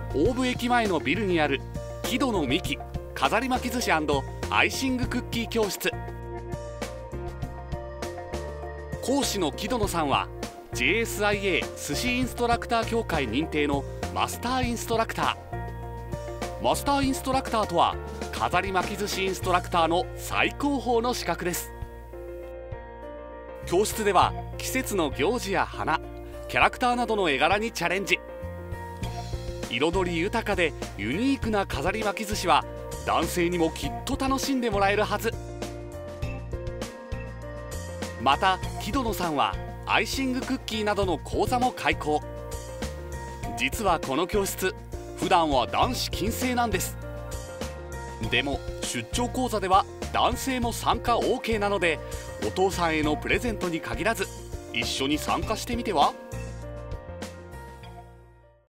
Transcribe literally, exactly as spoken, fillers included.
大武駅前のビルにある木戸の幹飾り巻き寿司&アイシングクッキー教室。講師の木戸野さんは ジェイエスアイエー 寿司インストラクター協会認定のマスターインストラクター。マスターインストラクターとは飾り巻き寿司インストラクターの最高峰の資格です。教室では季節の行事や花、キャラクターなどの絵柄にチャレンジ。彩り豊かでユニークな飾り巻き寿司は男性にもきっと楽しんでもらえるはず。また木戸野さんはアイシングクッキーなどの講座も開講。実はこの教室普段は男子禁制なんです。でも出張講座では男性も参加 オーケー なので、お父さんへのプレゼントに限らず一緒に参加してみては。